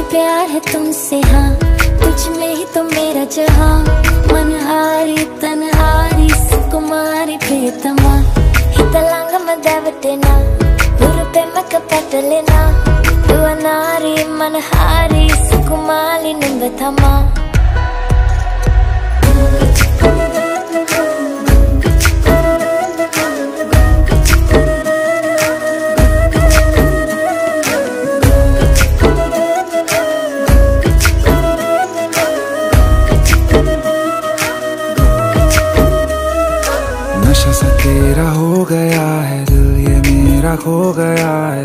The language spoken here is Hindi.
प्यार है तुमसे हाँ, तुझ में ही तो मेरा जहां। मनहारी तनहारी सुकुमारी प्रियतमा, हितलांग मदवटेना हुरुपे मकपटलेना। दुआ नारी मनहारी सुकुमारी निंबथमा।